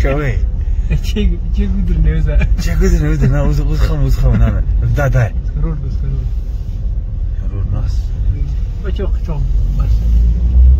شوي چه گودر نوزه چه گودر نوزه نه اوز خم نه دای رور بس رور ناس بچه خچام بس